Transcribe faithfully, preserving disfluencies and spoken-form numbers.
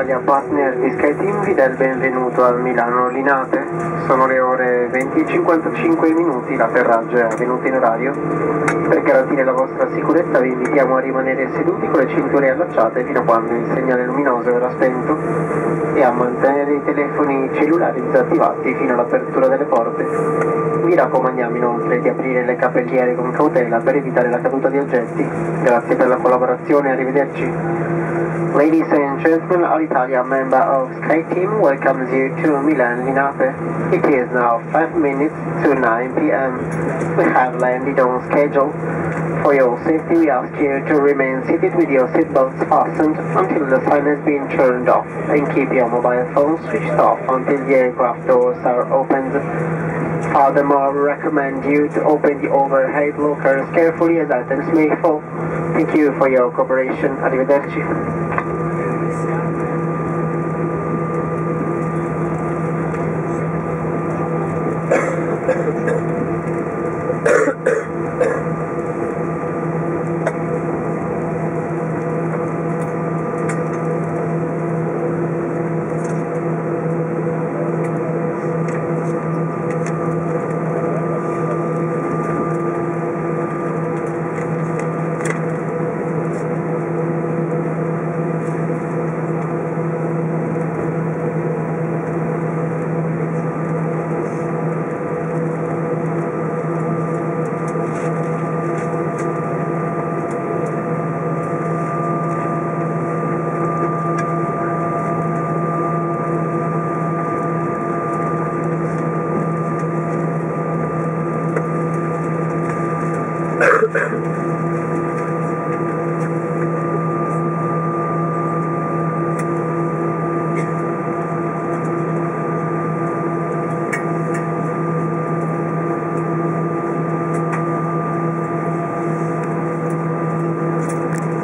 Italia, partner di SkyTeam, vi dà il benvenuto al Milano Linate. Sono le ore venti e cinquantacinque minuti, l'atterraggio è avvenuto in orario. Per garantire la vostra sicurezza vi invitiamo a rimanere seduti con le cinture allacciate fino a quando il segnale luminoso verrà spento e a mantenere i telefoni cellulari disattivati fino all'apertura delle porte. Vi raccomandiamo inoltre di aprire le cappelliere con cautela per evitare la caduta di oggetti. Grazie per la collaborazione, arrivederci. Ladies and gentlemen, Alitalia member of SkyTeam welcomes you to Milan Linate. It is now five minutes to nine p m We have landed on schedule. For your safety, we ask you to remain seated with your seatbelts fastened until the sign has been turned off, and keep your mobile phone switched off until the aircraft doors are opened. Furthermore, we recommend you to open the overhead lockers carefully as items may fall. Thank you for your cooperation. Arrivederci.